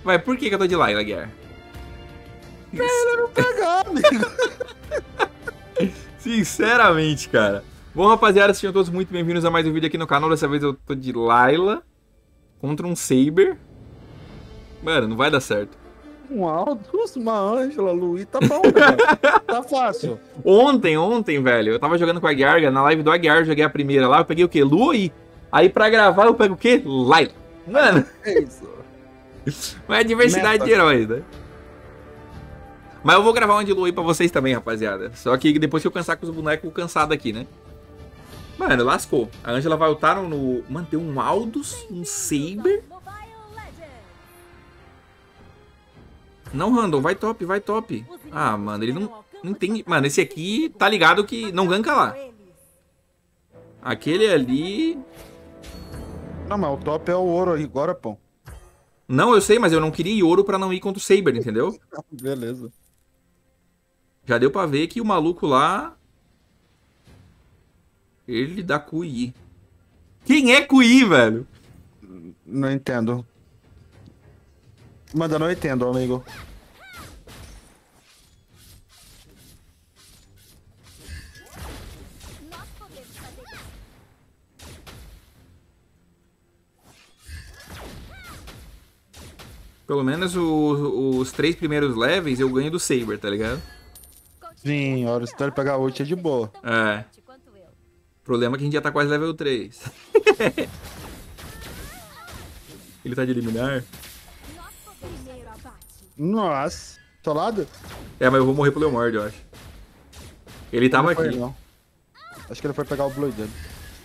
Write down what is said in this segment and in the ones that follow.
Vai, por que eu tô de Layla, Guerra? Ele não pegar, amigo. Sinceramente, cara. Bom, rapaziada, sejam todos muito bem-vindos a mais um vídeo aqui no canal. Dessa vez eu tô de Layla contra um Saber. Mano, não vai dar certo. Um Aldous, uma Ângela, Luí, tá bom, cara. Tá fácil. Ontem, velho, eu tava jogando com a Garga, na live do Aguiar, eu joguei a primeira lá, eu peguei o quê? Luí. Aí pra gravar eu pego o quê? Layla. Mano, É isso. mas é diversidade Meta. de heróis, né? Mas eu vou gravar uma de Luí pra vocês também, rapaziada. Só que depois que eu cansar com os bonecos cansados aqui, né? Mano, lascou. A Ângela vai ultar no... Mano, tem um Aldous, um Saber. Não, Random, vai top, vai top. Ah, mano, ele não tem... Mano, esse aqui tá ligado que não ganka lá. Aquele ali... Não, mas o top é o ouro aí agora, pô. Não, eu sei, mas eu não queria ir ouro pra não ir contra o Saber, entendeu? Beleza. Já deu pra ver que o maluco lá... Ele dá QI. Quem é QI, velho? Não entendo. Manda, não entendo, amigo. Pelo menos os 3 primeiros levels eu ganho do Saber, tá ligado? Sim, a hora de pegar ult é de boa. É. O problema é que a gente já tá quase level 3. Ele tá de eliminar? Nossa. Seu lado? É, mas eu vou morrer pro Leomord, eu acho. Ele tava Não foi, aqui. não. Acho que ele foi pegar o Blue dele.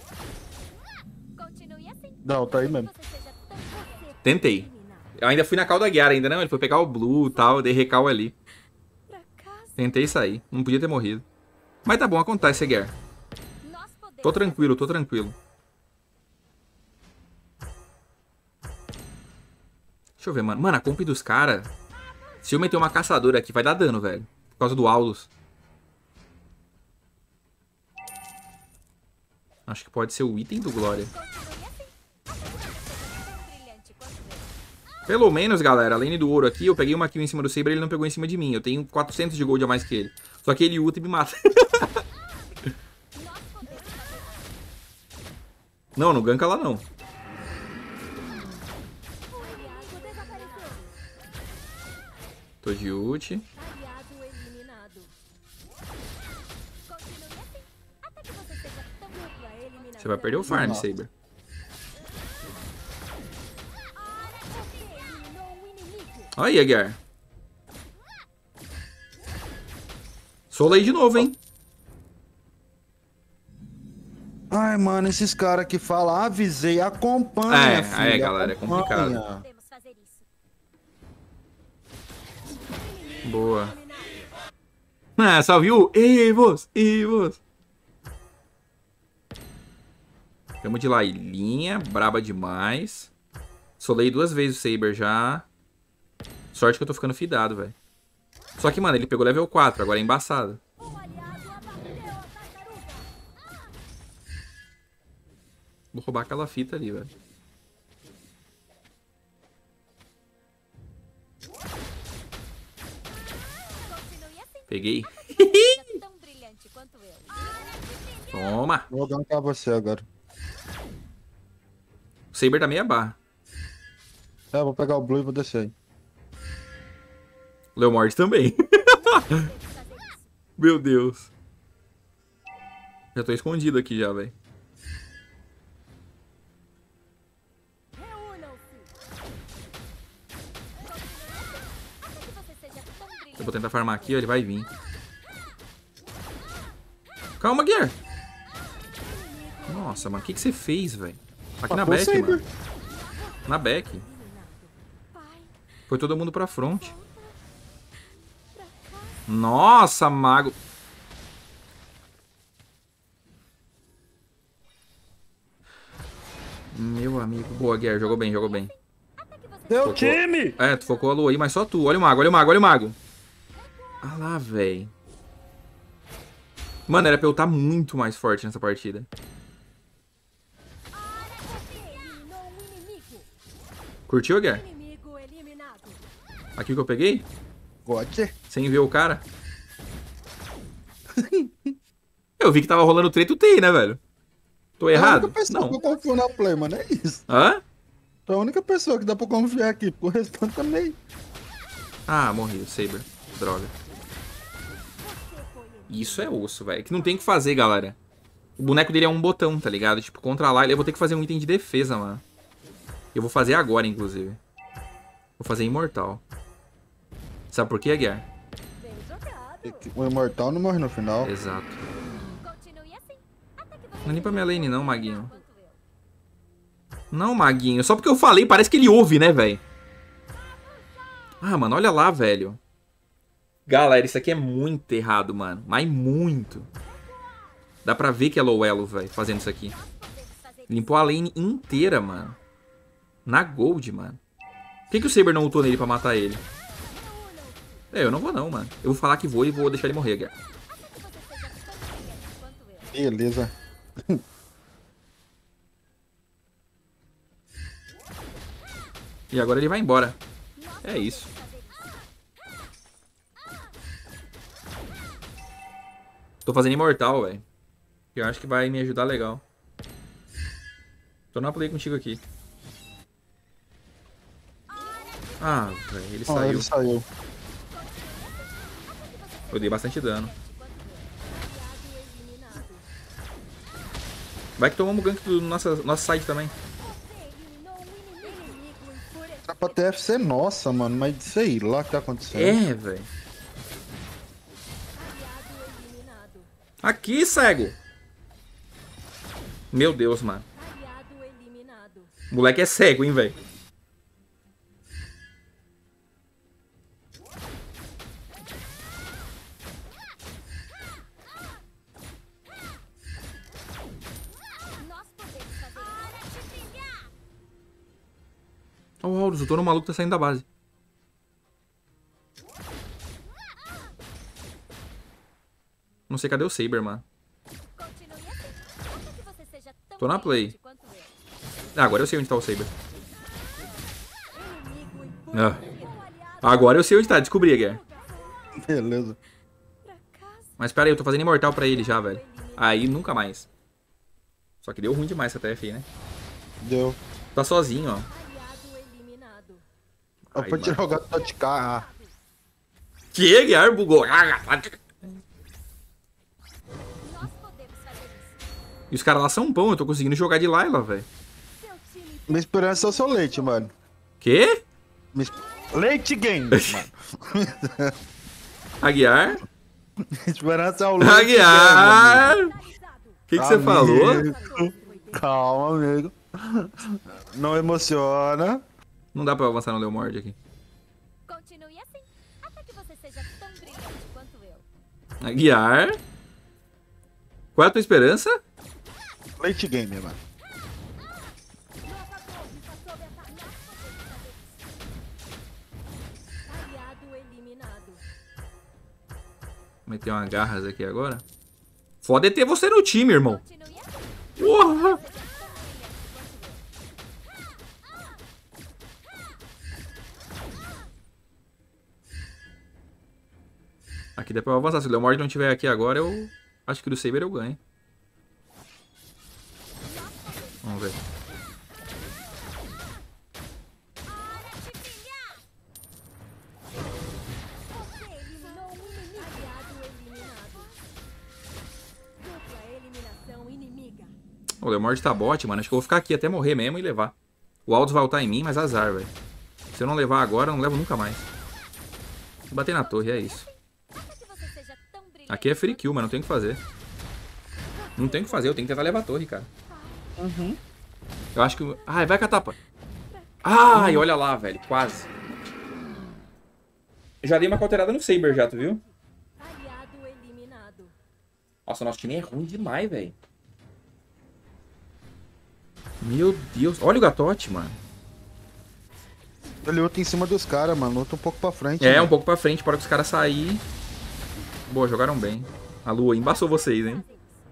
Não, tá aí mesmo. Tentei. Eu ainda fui na call da Guiara ainda, não. Ele foi pegar o Blue e tal, dei recal ali. Tentei sair. Não podia ter morrido. Mas tá bom, acontece, Guiar. Tô tranquilo, tô tranquilo. Deixa eu ver, mano. Mano, a comp dos caras... Se eu meter uma caçadora aqui, vai dar dano, velho. Por causa do Aldous. Acho que pode ser o item do Glória. Pelo menos, galera, além do ouro aqui, eu peguei uma kill em cima do Saber e ele não pegou em cima de mim. Eu tenho 400 de gold a mais que ele. Só que ele ulta e me mata. Não, não ganka lá, não. Tô de ult. Você vai perder o farm, Saber. Olha aí, Aguiar. Solei de novo, hein? Ai, mano, esses caras que falam, avisei, acompanha, filho. Galera, é complicado. Boa. Ah, só viu? Evos. Tamo de Lailinha, braba demais. Solei 2 vezes o Saber já. Sorte que eu tô ficando fidado, velho. Só que, mano, ele pegou level 4, agora é embaçado. Vou roubar aquela fita ali, velho. Peguei. Toma. Vou gankar você agora. O Saber tá meia barra. É, vou pegar o Blue e vou descer aí. O Leomord também. Meu Deus. Já tô escondido aqui já, velho. Eu vou tentar farmar aqui, ó, ele vai vir. Calma, Guiar. Nossa, mano, o que você fez, velho? Aqui na back, mano. Na back. Foi todo mundo pra front. Nossa, mago. Meu amigo. Boa, Guiar. Jogou bem, jogou bem. Meu Focou. time! É, tu focou a lua aí, mas só tu. Olha o mago, olha o mago, olha o mago. Ah lá, velho. Mano, era pra eu estar muito mais forte nessa partida. Curtiu, Guiar? Aqui o que eu peguei? Gote. Sem ver o cara. Eu vi que tava rolando treta, utei, né, velho? Tô É a única errado? pessoa que Não. eu confio na Play, mano. É isso. Hã? Tu é a única pessoa que dá pra confiar aqui. Porque o restante também. Ah, morri, o Saber. Droga. Isso é osso, velho. Que não tem o que fazer, galera. O boneco dele é um botão, tá ligado? Tipo, contra lá, eu vou ter que fazer um item de defesa, mano. Eu vou fazer agora, inclusive. Vou fazer imortal. Sabe por quê, Aguiar? O imortal não morre no final. Exato. Não é nem pra minha lane não, Maguinho. Não, Maguinho. Só porque eu falei, parece que ele ouve, né, velho? Ah, mano, olha lá, velho. Galera, isso aqui é muito errado, mano. Mas muito. Dá pra ver que é low elo, velho, fazendo isso aqui. Limpou a lane inteira, mano. Na gold, mano. Por que o Saber não ultou nele pra matar ele? É, eu não vou não, mano. Eu vou falar que vou e vou deixar ele morrer, Guiar. Beleza. E agora ele vai embora. É isso. Tô fazendo imortal, velho. Eu acho que vai me ajudar legal. Tô na play contigo aqui. Ah, velho, ele saiu. Ele saiu. Eu dei bastante dano. Vai que tomamos gank do nosso side também. Era pra TFC nossa, mano. Mas sei lá o que tá acontecendo. É, velho. Aqui, cego. Meu Deus, mano. O moleque é cego, hein, velho. Olha o Horus, o Tono maluco tá saindo da base. Não sei cadê o Saber, mano. Tô na play. Ah, agora eu sei onde tá o Saber. Ah. Agora eu sei onde tá, descobri, Guerra. Beleza. Mas pera aí, eu tô fazendo imortal pra ele já, velho. Aí nunca mais. Só que deu ruim demais essa TF aí, né? Deu. Tá sozinho, ó. Eu Ai, fui tirar o mano. gato de cá. Que, Guerra? Bugou. E os caras lá são bons, eu tô conseguindo jogar de Layla, velho. Minha esperança é o seu leite, mano. Quê? Leite game, mano. Aguiar? Minha esperança é o leite Aguiar! O que você game, falou? amigo. Calma, amigo. Não emociona. Não dá pra avançar no Leomord aqui. Continue assim, até que você seja tão brilhante quanto eu. Aguiar? Qual é a tua esperança? Leite game, mano. Vou meter uma garras aqui agora. Foda é ter você no time, irmão. Continue assim, Porra! Aqui dá pra eu avançar. Se o Leomord não estiver aqui agora, eu acho que do Saber eu ganho. Vamos ver. você eliminou um inimigo. Aliado eliminado. Dupla eliminação inimiga. O Leomord tá bot, mano. Acho que eu vou ficar aqui até morrer mesmo e levar. O Aldous vai ultar em mim, mas azar, velho. Se eu não levar agora, eu não levo nunca mais. Vou bater na torre, é isso. Até que você seja tão brilhante. Aqui é free kill, mas não tem o que fazer. Não tem o que fazer, eu tenho que tentar levar a torre, cara. Eu acho que... Ai, vai com a tapa. Ai, olha lá, velho. Quase. Já dei uma cauterada no Saber já, tu viu? Aliado eliminado. Nossa, nosso time é ruim demais, velho. Meu Deus. Olha o Gatote, mano. Ele luta em cima dos caras, mano. Luta um pouco pra frente. É, mano. um pouco pra frente, para que os caras saírem. Boa, jogaram bem. A lua embaçou vocês, hein?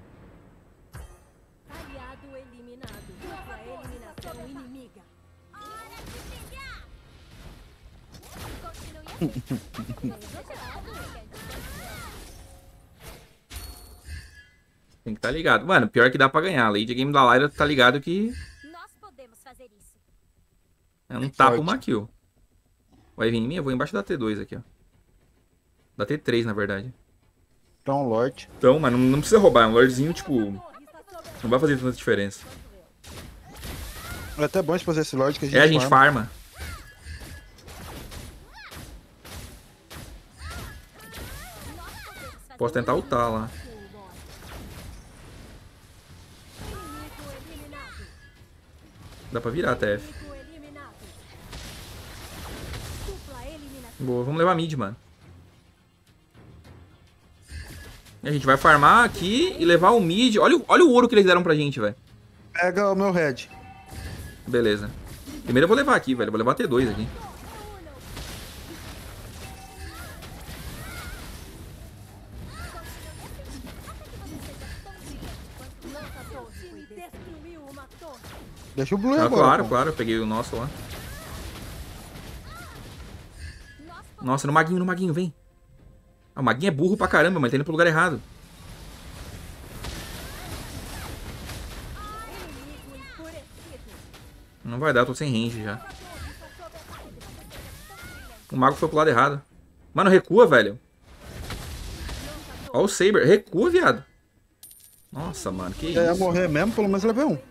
Aliado eliminado. Dupla eliminação inimiga. Hora de pegar. Continue Tem que estar ligado. Mano, pior que dá pra ganhar. A late game da Lyra tá ligado que Nós podemos fazer isso. é um tapa Forte. uma kill. Vai vir em mim? Eu vou embaixo da T2 aqui, ó. Da T3, na verdade. Então, Lorde. Então, mas não precisa roubar. É um lordzinho, tipo... Não vai fazer tanta diferença. É até bom de fazer esse Lorde que a gente É, a gente farma. Posso tentar ultar lá. Dá pra virar TF. Boa, vamos levar mid, mano. E a gente vai farmar aqui e levar o mid. Olha o ouro que eles deram pra gente, velho. Pega o meu Red. Beleza. Primeiro eu vou levar aqui, velho. Eu vou levar a T2 aqui. Deixa o Blue Ah, agora. claro, pô. claro. Eu peguei o nosso lá. Nossa, no Maguinho, vem. Ah, o Maguinho é burro pra caramba, mas tá indo pro lugar errado. Não vai dar, eu tô sem range já. O mago foi pro lado errado. Mano, recua, velho. Ó o Saber. Recua, viado. Nossa, mano, que Já ia isso. morrer mesmo, pelo menos levei um.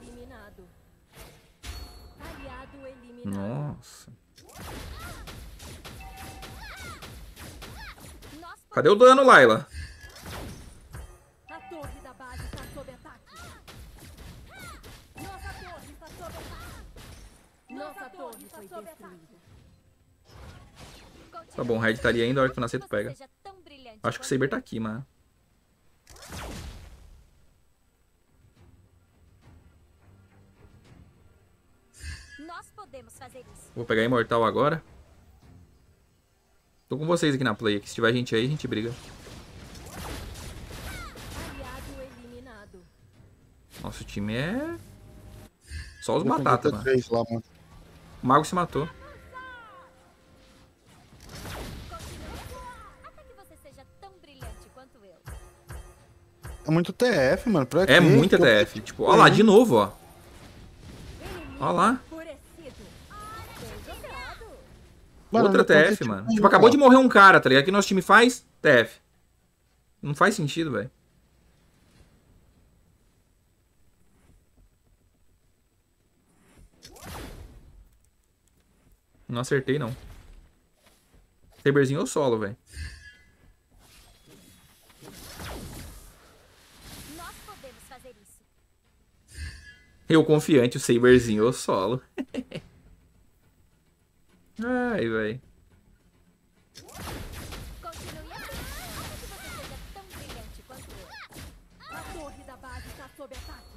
Nossa. Cadê o dano, Layla? A torre da base está sob ataque. Nossa torre está sob ataque. Nossa torre foi destruída. Tá bom, o Red tá ali ainda, a hora que tu nascer tu pega. Seja tão brilhante Acho que o quanto Saber tá aqui, mano. nós podemos fazer isso. Vou pegar Imortal agora. Tô com vocês aqui na play. Que se tiver gente aí, a gente briga. Aliado eliminado. Nosso time é... Só os Vou batata, com mano. 3 lá, mano. O mago se matou. Até que você seja tão brilhante quanto eu. É muito TF, mano. Pra É quê? muita TF. Tipo, ó lá, de novo, ó. Ó lá. Mano, Outra não tem TF, tipo mano. nenhum, Tipo, acabou ó. de morrer um cara, tá ligado? O que nosso time faz? TF. Não faz sentido, velho. Não acertei, não. Saberzinho ou solo, velho. Nós podemos fazer isso. Eu confiante, o Saberzinho ou solo. Ai, velho. Continue assim. Até que você seja tão brilhante quanto eu. A torre da base está sob ataque.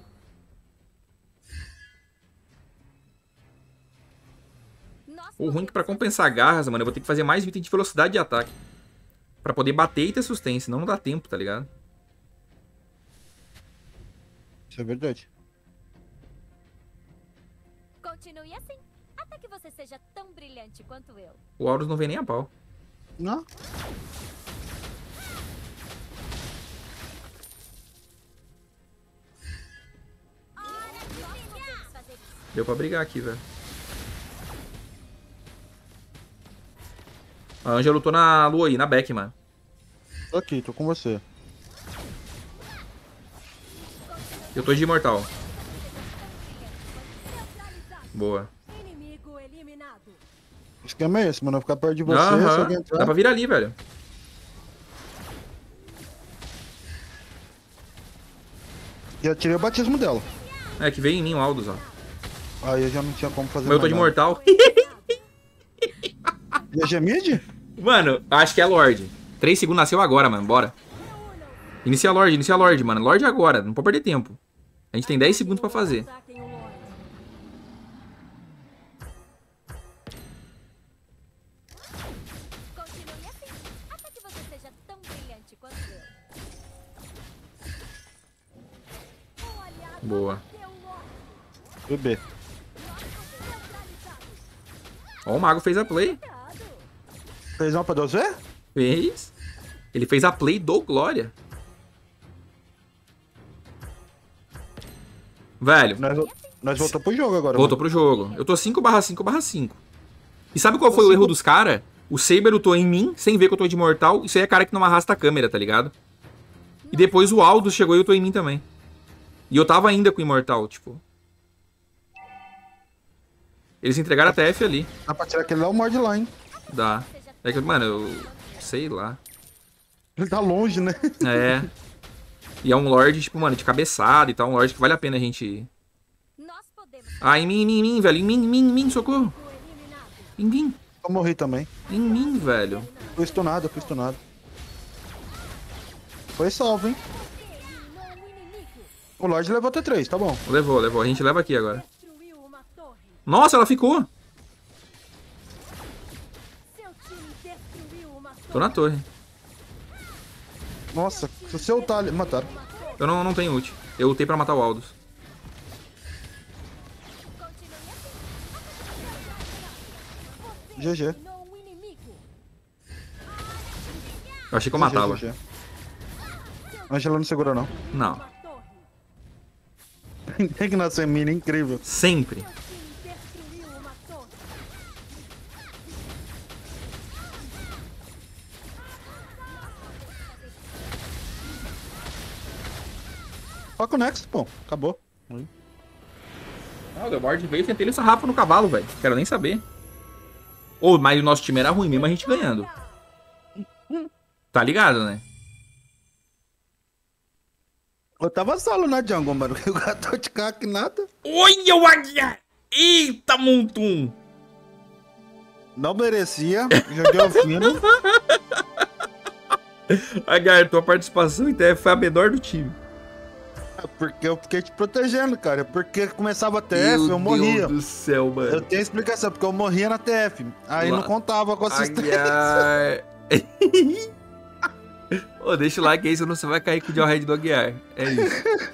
Nós O ruim é que pra podemos compensar garras, mano, eu vou ter que fazer mais item de velocidade de ataque. Pra poder bater e ter sustância, senão não dá tempo, tá ligado? Isso é verdade. Continue assim. Até que você seja tão brilhante quanto eu. O Aurus não vem nem a pau. Não. Nós podemos fazer isso. Deu pra brigar aqui, velho. A Anja lutou na lua aí, na back, mano. Tô aqui, tô com você. Eu tô de imortal. Boa. Inimigo eliminado. O esquema é esse, mano. Eu ficar perto de você, se Aham. alguém Dá entrar. pra virar ali, velho. Já tirei o batismo dela. É, que veio em mim o Aldous, ó. Aí eu já não tinha como fazer Mas eu tô mais de nada. mortal. E a Gemid? Mano, acho que é Lorde. 3 segundos nasceu agora, mano. Bora. Inicia Lorde, mano. Lorde agora. Não pode perder tempo. A gente tem 10 segundos pra fazer. Ataquem o Lorde. Continue assim. Até que você seja tão brilhante quanto eu. Um aliado Boa. bateu o Lorde. Bebê. Nós podemos neutralizá-lo. Ó, o mago fez a play. Cuidado. Fez uma pra 2V? Fez. Ele fez a play do Glória. Velho, Nós voltamos pro jogo agora. voltou pro jogo. Eu tô 5/5/5. E sabe qual foi o erro dos caras? O Saber lutou em mim, sem ver que eu tô de mortal. Isso aí é cara que não arrasta a câmera, tá ligado? E depois o Aldous chegou e lutou em mim também. E eu tava ainda com o Imortal, tipo. Eles entregaram a TF ali. Dá pra tirar aquele lá, o morde lá, hein? Dá. É que, mano, eu sei lá. Ele tá longe, né? É. E é um Lorde, tipo, mano, de cabeçada e tal. Um Lorde que vale a pena a gente... Nós podemos Ah, em mim, velho. Em mim, socorro. eliminado. Em mim. Eu morri também. Em mim, velho. Fui stunado, fui stunado. Foi salvo, hein? Eliminou um inimigo. O Lorde levou T3, tá bom. Levou, levou. A gente leva aqui agora. Destruiu uma torre. Nossa, ela ficou. Seu time destruiu uma torre. Tô na torre. Nossa, se você ultar ali... Mataram. Eu não tenho ult. Eu ultei pra matar o Aldous. GG. Eliminou um inimigo. Eu achei que eu matava. GG. Angela não segura, não. Não. Uma torre. Tem que nascer mina, incrível. Sempre. Seu time destruiu uma torre. Foca o Next, pô. Acabou. Ah, o Delbard veio e tentei ele sarrafo no cavalo, velho. Quero nem saber. Ô, mas o nosso time era ruim mesmo, a gente ganhando. Tá ligado, né? Eu tava solo na jungle, mano. O gato de caca nada. Olha o Aguiar! Eita, Montum! Não merecia. Joguei o fino. Aguiar, tua participação em TF foi a menor do time. Porque eu fiquei te protegendo, cara. Porque começava a TF, eu morria. Meu Deus do céu, mano. Eu tenho explicação, porque eu morria na TF. Aí Lá. não contava com assistência. Aguiar. Ô, deixa o like aí, senão você vai cair com o Jawhead do Aguiar. É isso.